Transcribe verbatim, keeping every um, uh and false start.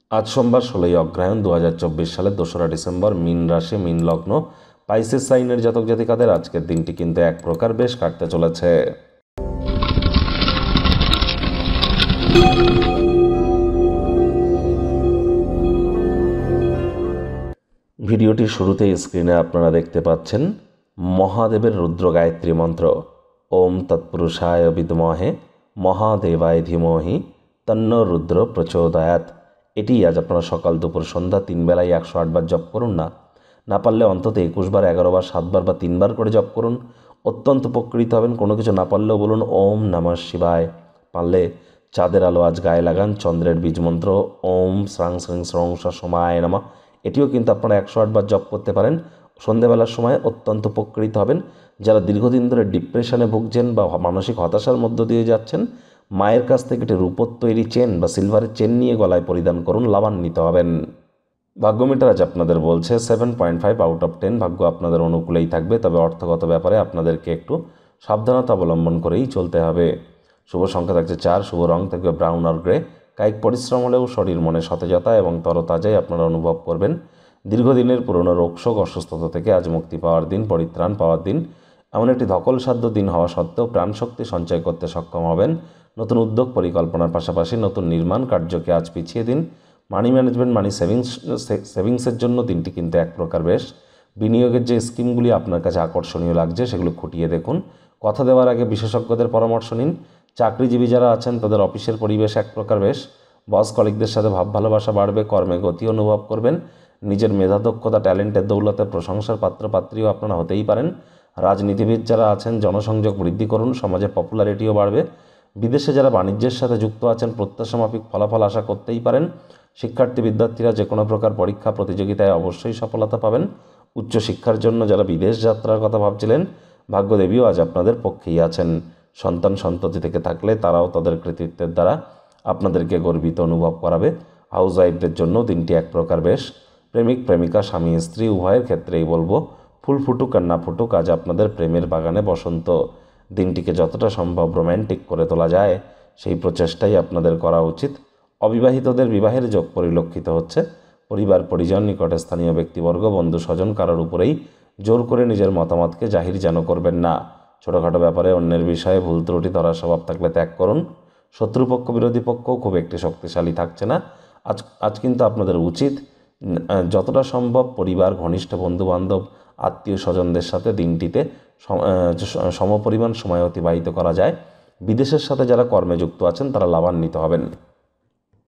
আজ সোমবার ষোলোই অগ্রহায়ণ দু হাজার চব্বিশ সালের দোসরা ডিসেম্বর, মিন রাশি, মিন লগ্ন, পাইসেস সাইনের জাতক জাতিকাদের আজকের দিনটি কিন্তু এক প্রকার বেশ কাটতে চলেছে। ভিডিওটির শুরুতেই স্ক্রিনে আপনারা দেখতে পাচ্ছেন মহাদেবের রুদ্র গায়ত্রী মন্ত্র। ওম তৎপুরুষায় বিদ্মহে মহাদেবায় ধীমহি তন্ন রুদ্র প্রচোদয়াৎ। এটি আজ আপনারা সকাল দুপুর সন্ধ্যা তিন বেলায় একশো আটবার জপ করুন না না পারলে অন্তত একুশ বার, এগারো বার, সাতবার বা তিনবার করে জপ করুন। অত্যন্ত উপকৃত হবেন। কোনো কিছু না পারলেও বলুন ওম নমঃ শিবায়। পারলে চাঁদের আলো আজ গায়ে লাগান। চন্দ্রের বীজ মন্ত্র ওম শ্রাং শ্রীং স্রং সমায় নমঃ, এটিও কিন্তু আপনারা একশো আটবার জপ করতে পারেন। সন্ধ্যেবেলার সময় অত্যন্ত উপকৃত হবেন। যারা দীর্ঘদিন ধরে ডিপ্রেশনে ভুগছেন বা মানসিক হতাশার মধ্য দিয়ে যাচ্ছেন, মায়ের কাছ থেকে একটি রূপোর তৈরি চেন বা সিলভারের চেন নিয়ে গলায় পরিধান করুন, লাভান্বিত হবেন। ভাগ্যমিটার আজ আপনাদের বলছে seven point five out of ten. ভাগ্য আপনাদের অনুকূলেই থাকবে, তবে অর্থগত ব্যাপারে আপনাদেরকে একটু সাবধানতা অবলম্বন করেই চলতে হবে। শুভ সংখ্যা থাকছে চার, শুভ রং থাকবে ব্রাউন আর গ্রে। কায়িক পরিশ্রম হলেও শরীর মনে সতেজতা এবং তরতাজাই আপনারা অনুভব করবেন। দীর্ঘদিনের পুরনো রোগশোক অসুস্থতা থেকে আজ মুক্তি পাওয়ার দিন, পরিত্রাণ পাওয়ার দিন। এমন একটি ধকলসাধ্য দিন হওয়া সত্ত্বেও প্রাণশক্তি সঞ্চয় করতে সক্ষম হবেন। নতুন উদ্যোগ পরিকল্পনার পাশাপাশি নতুন নির্মাণ কার্যকে আজ পিছিয়ে দিন। মানি ম্যানেজমেন্ট, মানি সেভিংস সেভিংসের জন্য দিনটি কিন্তু এক প্রকার বেশ। বিনিয়োগের যে স্কিমগুলি আপনার কাছে আকর্ষণীয় লাগছে সেগুলো খুঁটিয়ে দেখুন। কথা দেওয়ার আগে বিশেষজ্ঞদের পরামর্শ নিন। চাকরিজীবী যারা আছেন তাদের অফিসের পরিবেশ এক প্রকার বেশ। বস কলিগদের সাথে ভাব ভালোবাসা বাড়বে। কর্মে গতি অনুভব করবেন। নিজের মেধা, দক্ষতা, ট্যালেন্টের দৌলতে প্রশংসার পাত্রপাত্রীও আপনারা হতেই পারেন। রাজনীতিবিদ যারা আছেন জনসংযোগ বৃদ্ধি করুন, সমাজে পপুলারিটিও বাড়বে। বিদেশে যারা বাণিজ্যের সাথে যুক্ত আছেন প্রত্যাশামাফিক ফলাফল আশা করতেই পারেন। শিক্ষার্থী বিদ্যার্থীরা যে কোনো প্রকার পরীক্ষা প্রতিযোগিতায় অবশ্যই সফলতা পাবেন। উচ্চশিক্ষার জন্য যারা বিদেশ যাত্রার কথা ভাবছিলেন, ভাগ্যদেবীও আজ আপনাদের পক্ষেই আছেন। সন্তান সন্ততি থেকে থাকলে তারাও তাদের কৃতিত্বের দ্বারা আপনাদেরকে গর্বিত অনুভব করাবে। হাউস ওয়াইফদের জন্য দিনটি এক প্রকার বেশ। প্রেমিক প্রেমিকা, স্বামী স্ত্রী উভয়ের ক্ষেত্রেই বলবো ফুল ফুটুক আর না ফুটুক, আজ আপনাদের প্রেমের বাগানে বসন্ত। দিনটিকে যতটা সম্ভব রোম্যান্টিক করে তোলা যায় সেই প্রচেষ্টাই আপনাদের করা উচিত। অবিবাহিতদের বিবাহের যোগ পরিলক্ষিত হচ্ছে। পরিবার পরিজন, নিকটে স্থানীয় ব্যক্তিবর্গ, বন্ধু স্বজন কারোর উপরেই জোর করে নিজের মতামতকে জাহির যেন করবেন না। ছোটোখাটো ব্যাপারে অন্যের বিষয়ে ভুল ত্রুটি ধরার স্বভাব থাকলে ত্যাগ করুন। শত্রুপক্ষ বিরোধী পক্ষও খুব একটি শক্তিশালী থাকছে না। আজ আজ কিন্তু আপনাদের উচিত যতটা সম্ভব পরিবার, ঘনিষ্ঠ বন্ধুবান্ধব, আত্মীয় স্বজনদের সাথে দিনটিতে সমপরিমাণ সময় অতিবাহিত করা যায়। বিদেশের সাথে যারা কর্মে যুক্ত আছেন তারা লাভান্বিত হবেন।